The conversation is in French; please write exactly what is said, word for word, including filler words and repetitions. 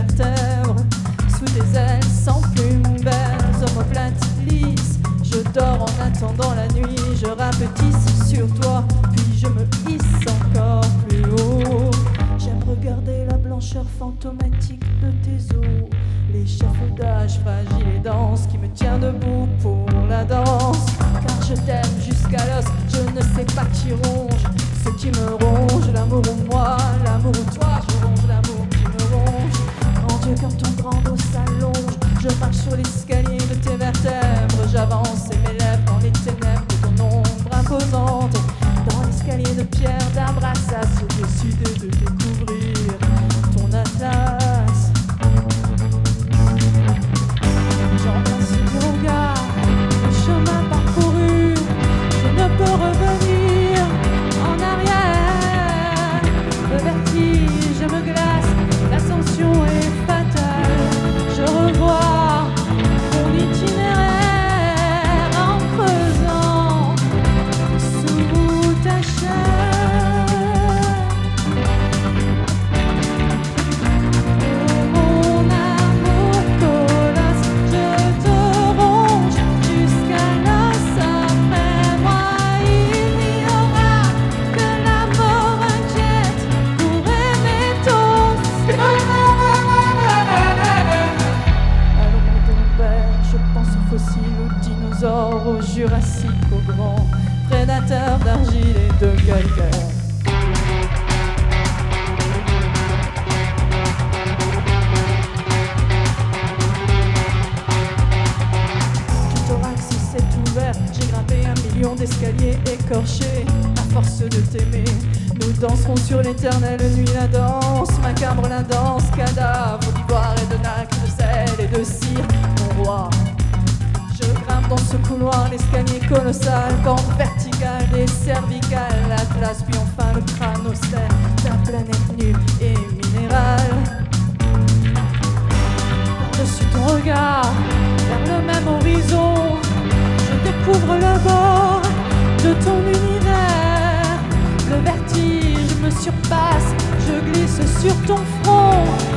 vertèbres. Sous tes ailes sans plumes belles, omoplate lisse, je dors en attendant la nuit. Je rapetisse sur toi, puis je me hisse encore plus haut. J'aime regarder la blancheur fantomatique de tes os, l'échafaudage fragile et dense qui me tient debout pour la danse. Car je t'aime jusqu'à l'os, je ne sais pas qui ronge ce qui me ronge. L'amour ou moi, l'amour ou toi, je ronge l'amour qui me ronge. Mon Dieu, quand ton grand dos s'allonge, je marche sur l'escalier de tes vertèbres. J'avance et m'élève dans les ténèbres de ton ombre imposante. Dans l'escalier de pierre d'Abrassas, j'ai décidé de découvrir ton atlas. J'embrasse le regard, le chemin parcouru, je ne peux revenir en arrière. Le vertige me glace, l'ascension est fatale. Je revois mon itinéraire en creusant sous ta chair. Oh mon amour colosse, je te ronge jusqu'à l'os. Après moi il n'y aura que la mort inquiète pour aimer ton Allô mon père, je pense aux fossiles, aux dinosaures, aux jurassiques, aux grands prédateurs d'argile et de calcaire. Tout thorax s'est ouvert, j'ai grimpé un million d'escaliers écorchés. À force de t'aimer, nous danserons sur l'éternelle nuit la danse macabre, la danse cadavre d'ivoire et de nacre, de sel et de cire. Mon roi, je grimpe dans ce couloir, l'escalier colossal, pente verticale des cervicales, l'atlas, puis enfin le crâne austère, ta planète nue et minérale. Par-dessus ton regard, vers le même horizon, je découvre le bord de ton univers. Le vertige me surpasse, je glisse sur ton front.